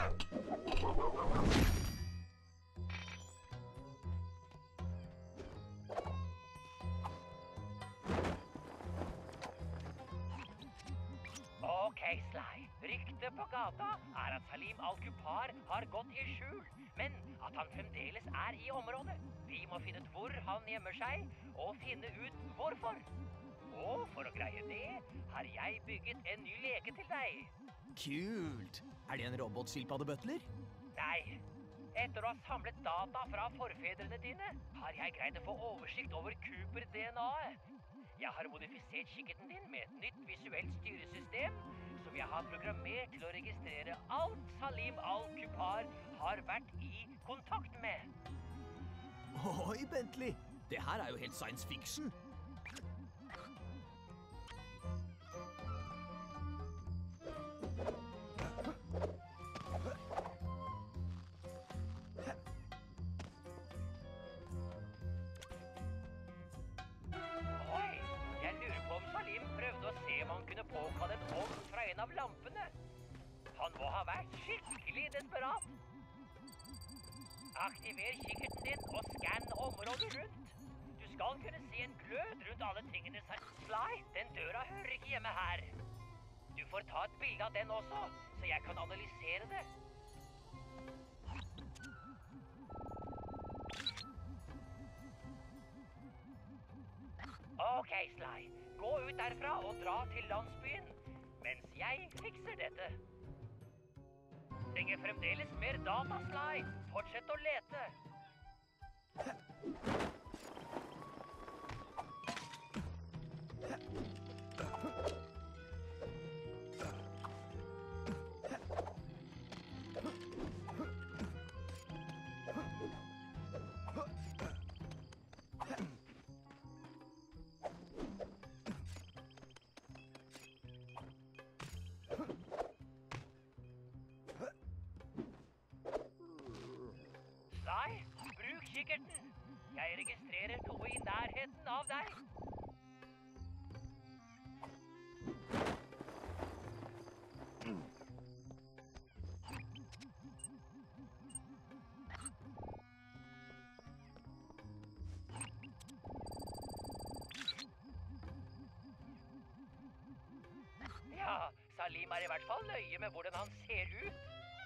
Ok, Sly. Ryktet på gata er at Salim Al-Kupar har gått i skjul, men at han fremdeles er i området. Vi må finne ut hvor han gjemmer seg, og finne ut hvorfor. Og for å greie det, har jeg bygget en ny leke til deg. Kult! Er det en robotskilpaddebutler? Nei. Etter å ha samlet data fra forfedrene dine, har jeg greid å få oversikt over Cooper-DNA-et. Jeg har modifisert kikkerten din med et nytt visuelt styresystem, som jeg har programmert til å registrere alt Salim Al-Kupar har vært i kontakt med. Oi, Bentley! Det her er jo helt science fiction! Salim prøvde å se om han kunne påkalle en ånd fra en av lampene. Han må ha vært skikkelig desperat. Aktiver kikkerten din og skann området rundt. Du skal kunne se en glød rundt alle tingene. Sly, den døra hører ikke hjemme her. Du får ta et bilde av den også, så jeg kan analysere det. Ok, Sly. Gå ut derfra og dra til landsbyen, mens jeg fikser dette. Trenger fremdeles mer data, Sly. Fortsett å lete. Sly, bruk kikkerten. Jeg registrerer noe i nærheten av deg. Ja, Salim er i hvert fall nøye med hvordan han ser ut.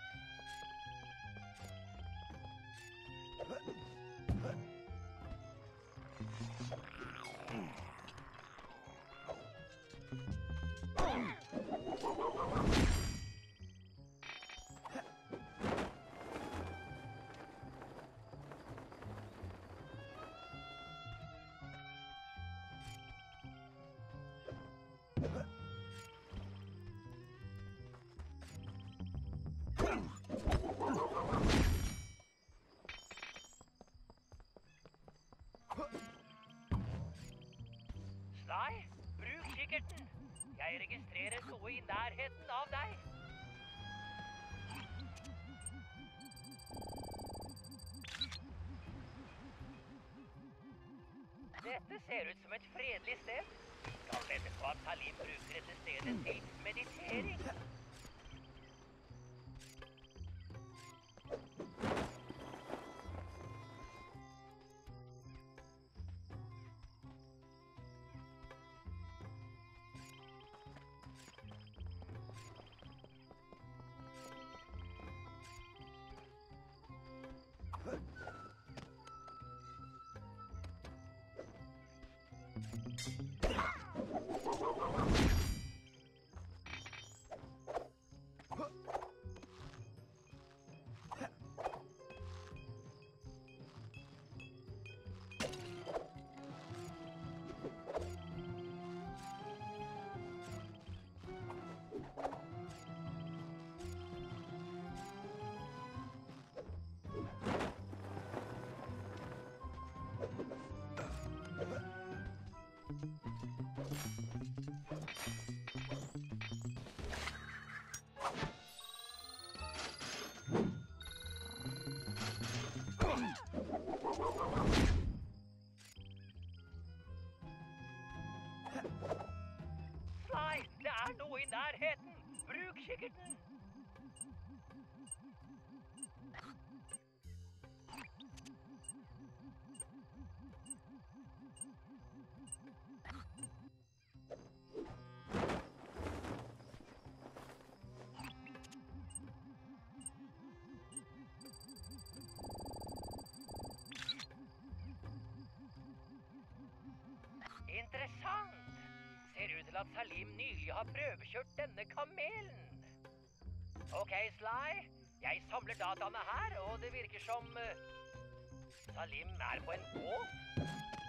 Sly, bruk kikkerten. Jeg registrerer noe i nærheten av deg. Dette ser ut som et fredelig sted. Vi skal vente på at Salim bruker dette stedet til meditering. Sly, det er noe i nærheten. Bruk kikkerten. Interessant. Ser ut til at Salim nylig har prøvekjørt denne kamelen. Ok, Sly. Jeg samler dataene her, og det virker som Salim er på en båt.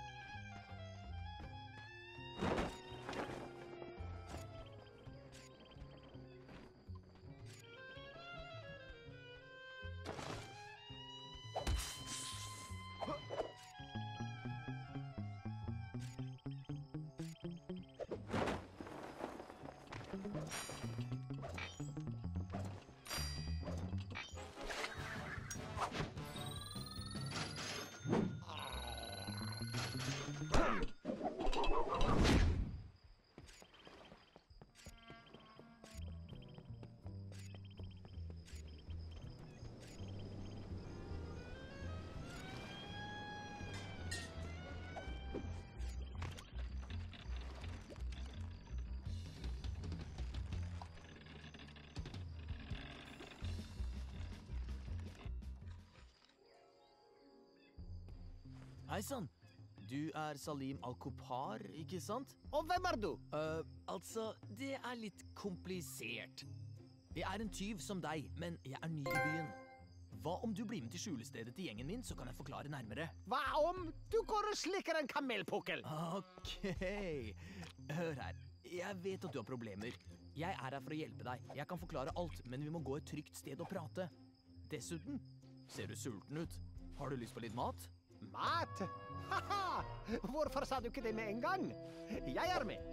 Hei sann. Du er Salim Al-Kopar, ikke sant? Og hvem er du? Altså, det er litt komplisert. Jeg er en tyv som deg, men jeg er ny i byen. Hva om du blir med til skjulestedet til gjengen min, så kan jeg forklare nærmere. Hva om du går og slikker en kamelpukkel? Ok. Hør her. Jeg vet at du har problemer. Jeg er her for å hjelpe deg. Jeg kan forklare alt, men vi må gå et trygt sted og prate. Dessuten, ser du sulten ut? Har du lyst på litt mat? Mat? Haha! Hvorfor sa du ikke det med en gang? Jeg er med.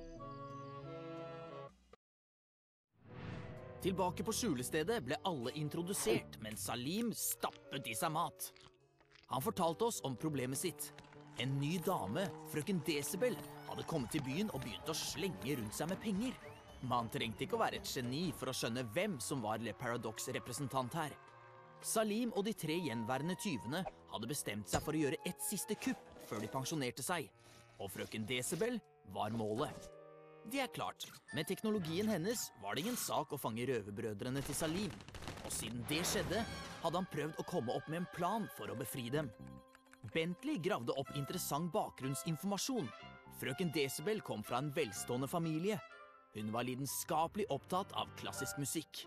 Tilbake på skjulestedet ble alle introdusert, men Salim stappet i seg mat. Han fortalte oss om problemet sitt. En ny dame, frøken Decibel, hadde kommet til byen og begynt å slenge rundt seg med penger. Man trengte ikke å være et geni for å skjønne hvem som var Le Paradox-representant her. Salim og de 3 gjenværende tyvene hadde bestemt seg for å gjøre et siste kupp før de pensjonerte seg, og frøken Decibel var målet. Det er klart, med teknologien hennes var det ingen sak å fange røverbrødrene til Salim, og siden det skjedde, hadde han prøvd å komme opp med en plan for å befri dem. Bentley gravde opp interessant bakgrunnsinformasjon. Frøken Decibel kom fra en velstående familie. Hun var lidenskapelig opptatt av klassisk musikk.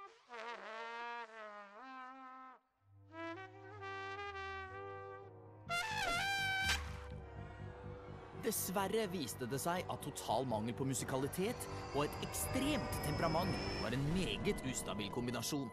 Dessverre viste det seg at total mangel på musikalitet og et ekstremt temperament var en meget ustabil kombinasjon.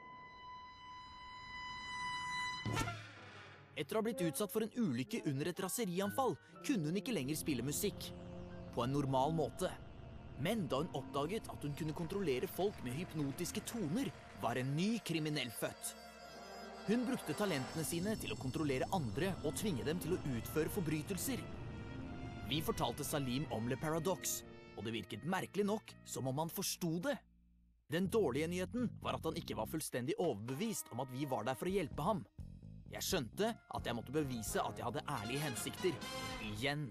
Etter å ha blitt utsatt for en ulykke under et raserianfall, kunne hun ikke lenger spille musikk på en normal måte. Men da hun oppdaget at hun kunne kontrollere folk med hypnotiske toner, var en ny kriminell født. Hun brukte talentene sine til å kontrollere andre og tvinge dem til å utføre forbrytelser. Vi fortalte Salim om Le Paradox, og det virket merkelig nok som om han forstod det. Den dårlige nyheten var at han ikke var fullstendig overbevist om at vi var der for å hjelpe ham. Jeg skjønte at jeg måtte bevise at jeg hadde ærlige hensikter. Igjen.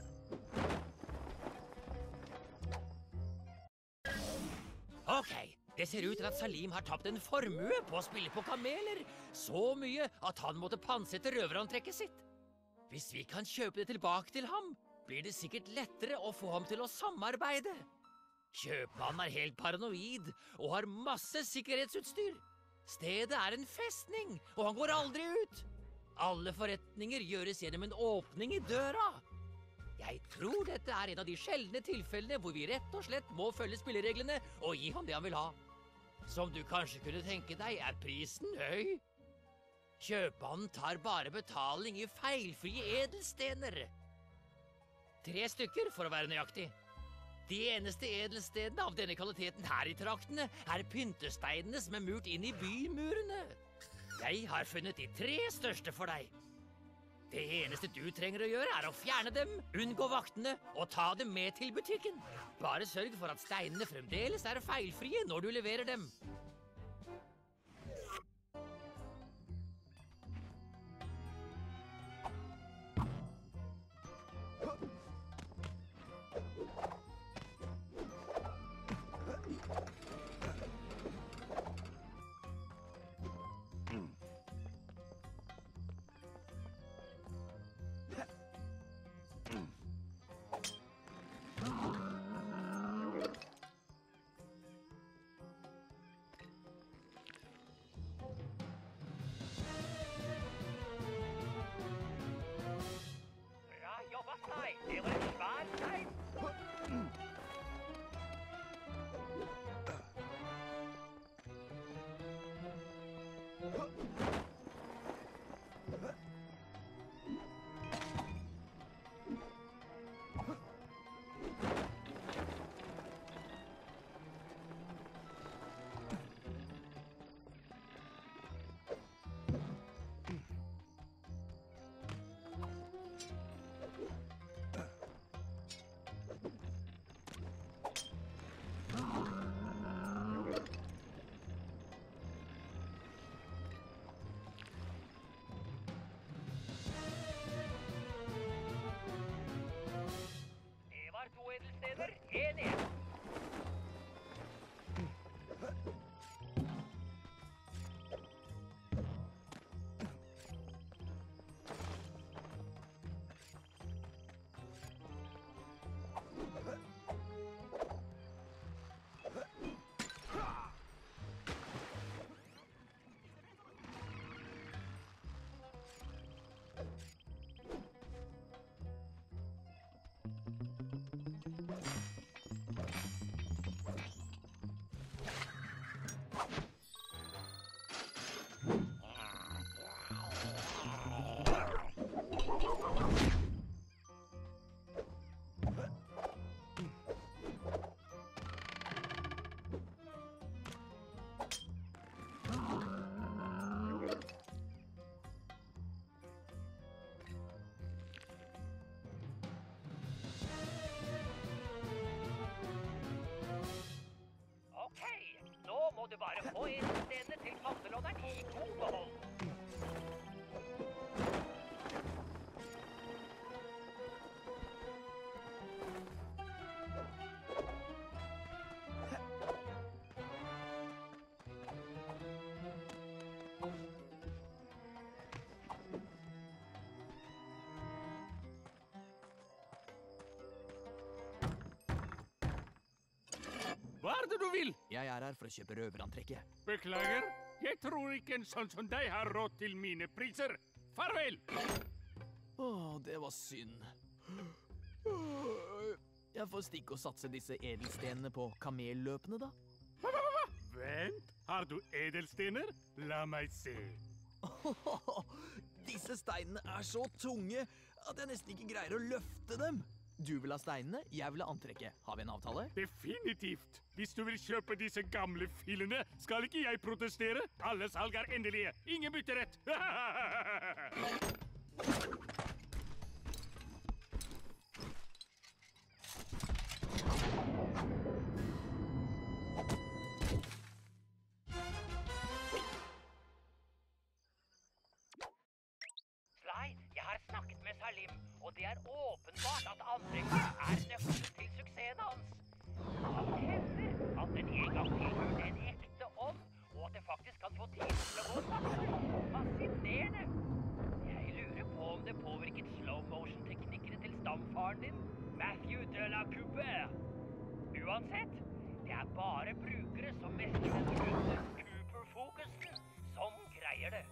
Ok, Det ser ut til at Salim har tapt en formue på å spille på kameler. Så mye at han måtte pantsette røverantrekket sitt. Hvis vi kan kjøpe det tilbake til ham, blir det sikkert lettere å få ham til å samarbeide. Kjøpmannen er helt paranoid og har masse sikkerhetsutstyr. Stedet er en festning, og han går aldri ut. Alle forretninger gjøres gjennom en åpning i døra. Jeg tror dette er en av de sjeldne tilfellene hvor vi rett og slett må følge spillereglene og gi ham det han vil ha. Som du kanskje kunne tenke deg, er prisen høy. Kjøpmannen tar bare betaling i feilfrie edelstener. 3 stykker, for å være nøyaktig. De eneste edelstenene av denne kvaliteten her i traktene er pyntesteinene som er murt inn i bymurene. Jeg har funnet de 3 største for deg. Det eneste du trenger å gjøre er å fjerne dem, unngå vaktene og ta dem med til butikken. Bare sørg for at steinene fremdeles er feilfrie når du leverer dem. Det var en svær stein. En igjen. Nå må du bare få edelstenene til pantelåneren i god behold. Hva er det du vil? Jeg er her for å kjøpe røverantrekket. Beklager, jeg tror ikke en sånn som deg har råd til mine priser. Farvel! Det var synd. Jeg får stikke og satse disse edelstenene på kamelløpene, da. Vent, har du edelstener? La meg se. Disse steinene er så tunge at jeg nesten ikke greier å løfte dem. Du vil ha steinene, jeg vil ha antrekket. Har vi en avtale? Definitivt. Hvis du vil kjøpe disse gamle fillene, skal ikke jeg protestere. Alle salg er endelige. Ingen bytterett. Sly, jeg har snakket med Salim, og det er åpenbart at antrekket er nøkkelen til suksessen hans. Han hevder at den en gang tilhørte en Uansett, det er bare brukere som mestrer den runde Cooper-fokusen som greier det.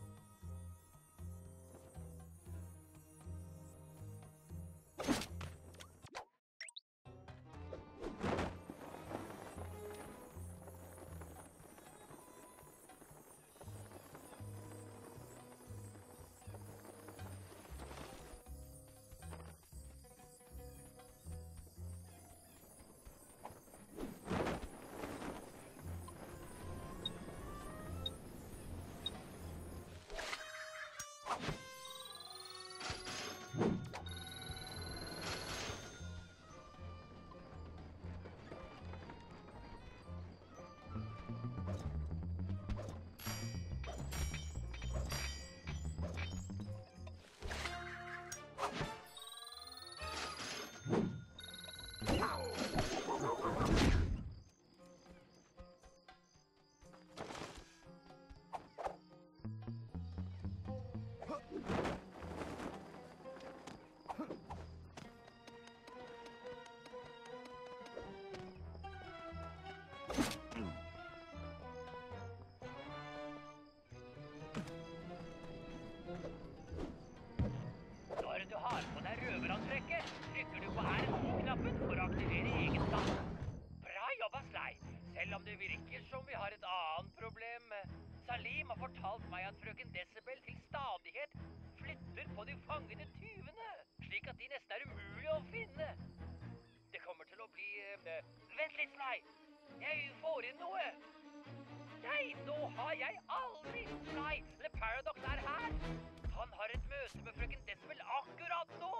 Når du har på deg røverantrekket, trykker du på R2-knappen for å aktivere egen stand. Bra jobba, Sly. Selv om det virker som vi har et annet problem. Salim har fortalt meg at frøken Decibel til stadighet flytter på de fangede tyvene, slik at de nesten er umulig å finne. Det kommer til å bli... Vent litt, Sly. Jeg får inn noe. Nei, nå har jeg aldri, Sly. Le Paradox er her. Han har et møte med frøken Decibel akkurat nå.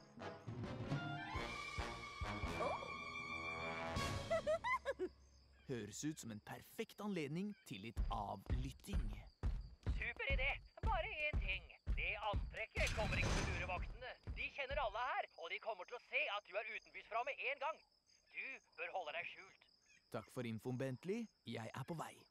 Høres ut som en perfekt anledning til litt avlytting. Super idé. Bare én ting. Det antrekket kommer ikke til å lure vaktene. De kjenner alle her, og de kommer til å se at du er utenbys fra med en gang. Du bør holde deg skjult. Takk for infoen, Bentley. Jeg er på vei.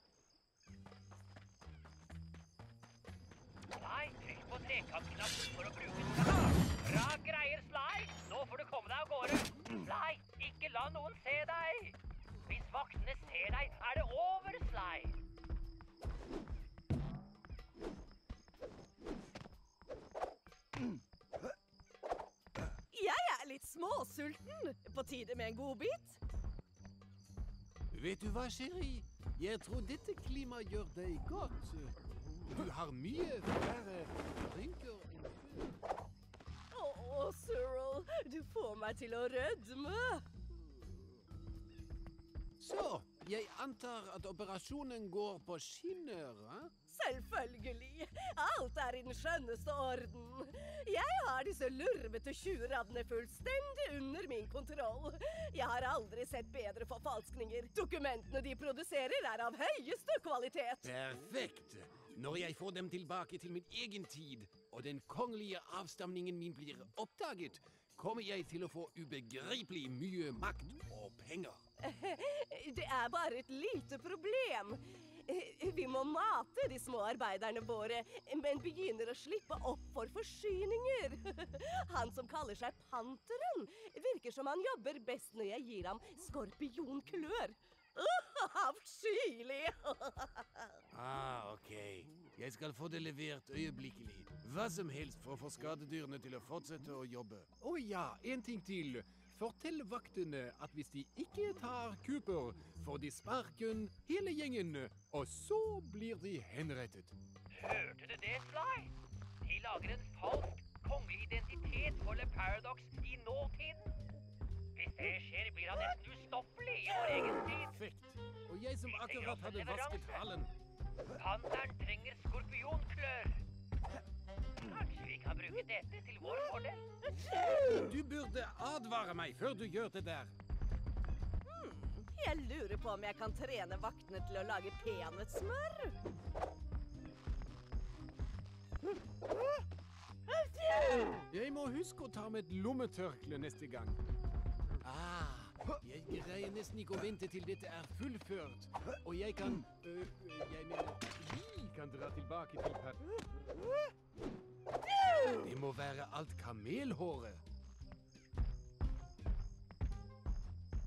Sly, trykk på trekantknappen for å bruke den. Bra greier, Sly. Nå får du komme deg av gårde. Sly, ikke la noen se deg. Hvis vaktene ser deg, er det over, Sly. Jeg er litt småsulten. På tide med en god bit. Vet du hva, Sherry? Jeg tror dette klimaet gjør deg godt. Du har mye færre rynker enn før. Åh, Cyril, du får meg til å rødme. Så, jeg antar at operasjonen går på skinner, eh? Selvfølgelig. Alt er i den skjønneste orden. Jeg har disse lurvete tjuvraddene fullstendig under min kontroll. Jeg har aldri sett bedre forfalskninger. Dokumentene de produserer er av høyeste kvalitet. Perfekt! Når jeg får dem tilbake til min egen tid, og den kongelige avstamningen min blir oppdaget, kommer jeg til å få ubegripelig mye makt og penger. Det er bare et lite problem. Vi må mate de små arbeiderne våre, men begynner å slippe opp for forsyninger. Han som kaller seg Panteren, virker som han jobber best når jeg gir ham skorpionklør. Avskyelig! Ok. Jeg skal få det levert øyeblikkelig. Hva som helst for å få skadedyrene til å fortsette å jobbe. Ja, en ting til. Fortell vaktene at hvis de ikke tar Cooper, får de sparken hele gjengen, og så blir de henrettet. Hørte du det, Sly? De lager en falsk kongelig identitet for Le Paradox i nåtiden. Hvis det skjer, blir han nesten ustoppelig i vår egen tid. Perfekt. Og jeg som akkurat hadde vasket halen. Panteren trenger skorpionklør. Kanskje vi kan bruke dette til vår fordel. Du burde advare meg før du gjør det der. Jeg lurer på om jeg kan trene vaktene til å lage peanøttsmør. Jeg må huske å ta med et lommetørkle neste gang. Jeg greier nesten ikke å vente til dette er fullført. Og jeg kan... vi kan dra tilbake til Det må være alt kamelhåret.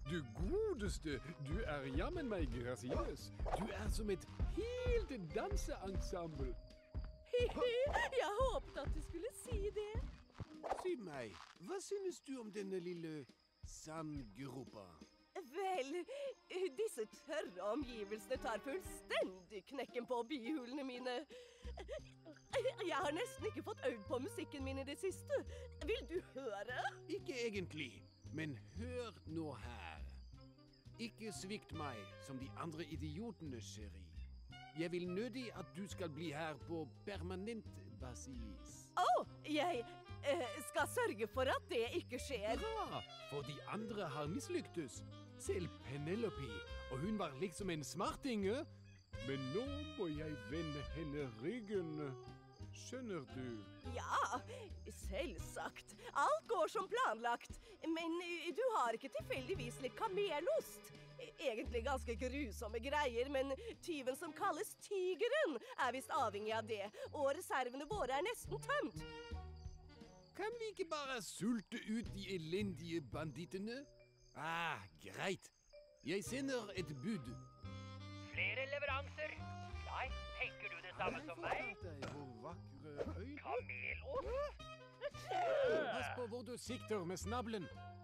Du godeste, du jammen meg grasiøs. Du som et helt danseensemble. Jeg håpet at du skulle si det. Si meg, hva synes du om denne lille sandgropa? Vel, disse tørre omgivelsene tar fullstendig knekken på bihulene mine. Jeg har nesten ikke fått øvd på musikken min i det siste. Vil du høre? Ikke egentlig, men hør nå her. Ikke svikt meg som de andre idiotene, Sherry. Jeg vil nødig at du skal bli her på permanent basis. Jeg skal sørge for at det ikke skjer. Bra, for de andre har mislyktes. Selv Penelope, og hun var liksom en smartinge. Men nå må jeg vende henne ryggen. Skjønner du? Ja, selvsagt. Alt går som planlagt. Men du har ikke tilfeldigvis litt kamelost. Egentlig ganske grusomme greier, men tyven som kalles Tigeren er visst avhengig av det, og reservene våre er nesten tømt. Kan vi ikke bare sulte ut de elendige bandittene? Greit. Jeg sender et bud. Flere leveranser. Nei, tenker du det samme som meg? Hvor vakre øyne. Kamelost? Pass på hvor du sikter med snablen.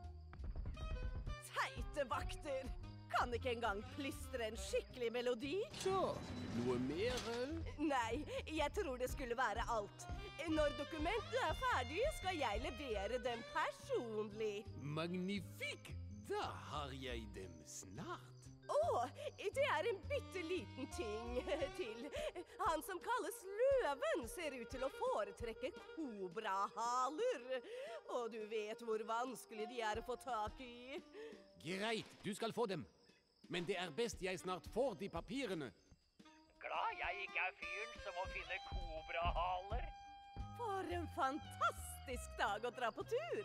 Teite vakter! Kan ikke engang plystre en skikkelig melodi? Så, noe mer? Nei, jeg tror det skulle være alt. Når dokumentet er ferdig, skal jeg levere dem personlig. Magnifikk! Da har jeg dem snart. Det er en bitteliten ting til. Han som kalles Løven ser ut til å foretrekke kobrahaler. Og du vet hvor vanskelig de er å få tak i. Greit, du skal få dem. Men det er best jeg snart får de papirene. Glad jeg ikke er fyren som må finne kobrahaler. For en fantastisk dag å dra på tur!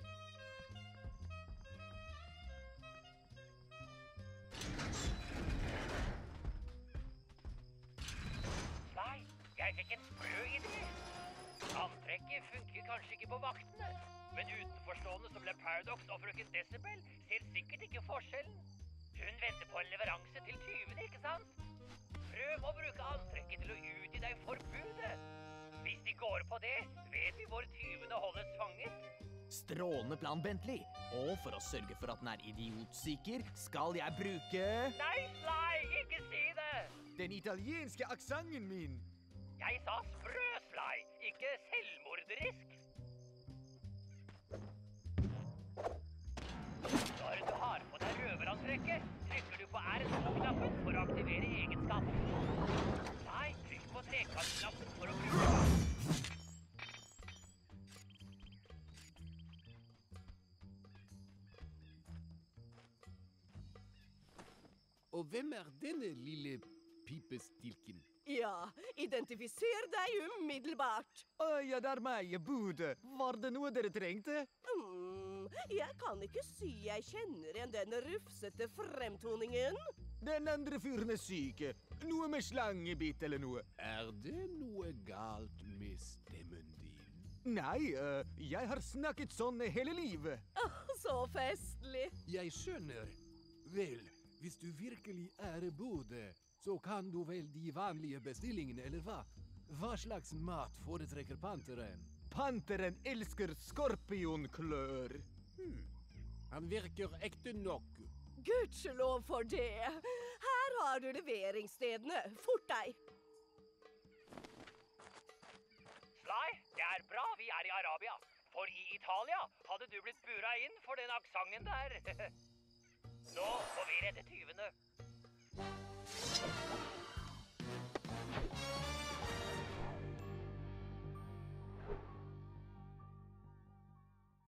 Nei, jeg fikk en sprø idé. Antrekket funker kanskje ikke på vaktene, men utenforstående som ble Paradox og frøken Decibel ser sikkert ikke forskjellen. Hun venter på en leveranse til tyvene, ikke sant? Prøv å bruke antrekket til å utgi deg forbudet. Hvis de går på det, vet vi hvor tyvene holdes fanget. Strålende plan, Bentley. Og for å sørge for at den er idiotsikker, skal jeg bruke Nei, Sly, ikke si det! Den italienske aksenten min. Jeg sa sprø, Sly, ikke selvmorderisk. Når du har på deg røverantrekket, trykker du på R2-knappen for å aktivere egenskapen. Nei, trykk på trekantsknappen for å bruke den. Og hvem er denne lille pipestilken? Ja, identifiser deg umiddelbart. Ja, det er meg, Bude. Var det noe dere trengte? Jeg kan ikke si jeg kjenner igjen den rufsete fremtoningen. Den andre fyren er syk. Noe med slangebitt eller noe. Er det noe galt med stemmen din? Nei, jeg har snakket sånn hele livet. Så festlig. Jeg skjønner. Vel, hvis du virkelig er Bude, så kan du vel de vanlige bestillingene, eller hva? Hva slags mat foretrekker panteren? Panteren elsker skorpionklør. Han virker ekte nok. Gudskjelov for det. Her har du leveringsstedene. Fort deg. Sly, det er bra vi er i Arabia. For i Italia hadde du blitt bura inn for den aksangen der. Nå må vi redde tyvene.